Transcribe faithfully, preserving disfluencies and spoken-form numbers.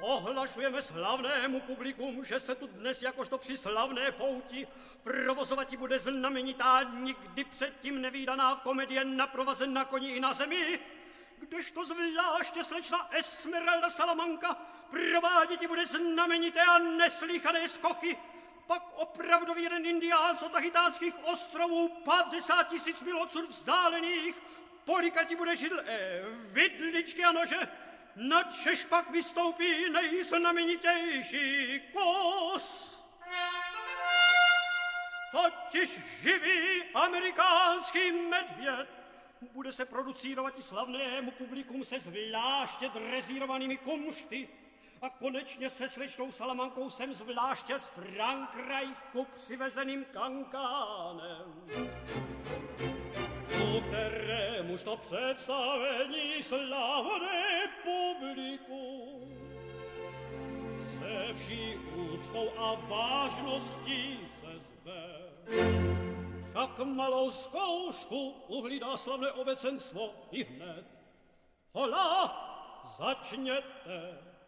Ohlašujeme slavnému publikum, že se tu dnes jakožto při slavné pouti provozovati bude znamenitá, nikdy předtím nevídaná komedie na provaze na koni i na zemi, kdežto zvláště slečna Esmeralda Salamanca prováděti bude znamenité a neslýchané skoky, pak opravdový jeden indián z Tahitánských ostrovů, padesát tisíc mil odsud vzdálených, polikati bude židl, eh, vidličky a nože, načež pak vystoupí nejznamenitější kos. Totiž živý amerikánský medvěd bude se producírovat i slavnému publikum se zvláště drezírovanými kumšty a konečně se slečnou Salamankou sem zvláště z Frankreichu přivezeným kankánem, ku kterémuž to představení slavné publikum se vší úctou a vážností se zve. Však malou zkoušku uhlídá slavné obecenstvo i hned. Hola, začněte.